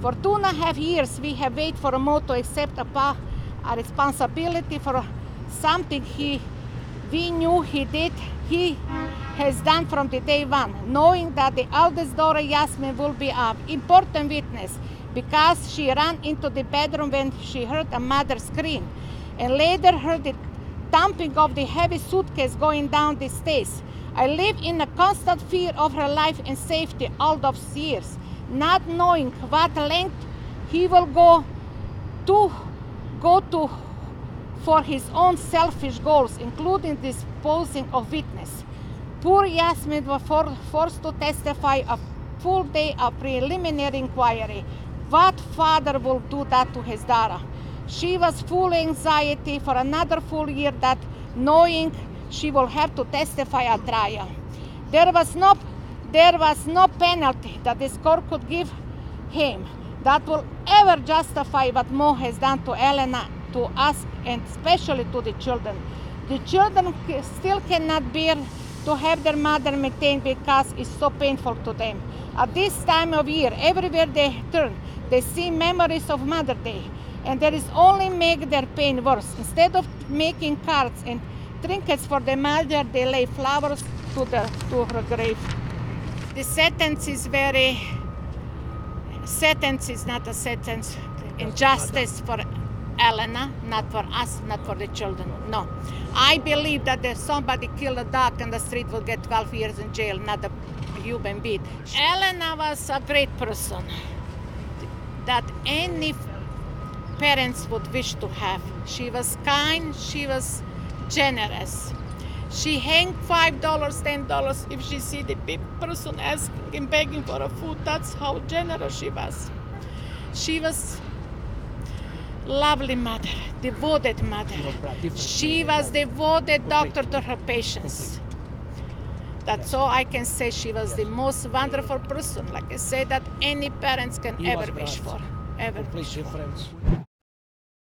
For 2.5 years, we have waited for Mo to accept a responsibility for something we knew he has done from the day one, knowing that the eldest daughter, Yasmin, will be an important witness because she ran into the bedroom when she heard a mother scream and later heard the thumping of the heavy suitcase going down the stairs. I lived in a constant fear of her life and safety all those years, not knowing what length he will go to for his own selfish goals, including disposing of witness. Poor Yasmin was forced to testify a full day of preliminary inquiry. What father will do that to his daughter? She was full of anxiety for another full year, that knowing she will have to testify at trial. There was no penalty that this court could give him that will ever justify what Mo has done to Elena, to us, and especially to the children. The children still cannot bear to have their mother maintained because it's so painful to them. At this time of year, everywhere they turn, they see memories of Mother's Day, and that is only make their pain worse. Instead of making cards and trinkets for the mother, they lay flowers to her grave. The sentence is not a sentence. Injustice for Elena, not for us, not for the children. No. I believe that if somebody killed a dog on the street will get 12 years in jail, not a human being. Elena was a great person that any parents would wish to have. She was kind, she was generous. She hang $5, $10 if she see the big person asking and begging for a food. That's how generous she was. She was lovely mother, devoted mother. She was devoted doctor to her patients. That's all I can say. She was the most wonderful person, like I say, that any parents can ever wish for. Ever wish for.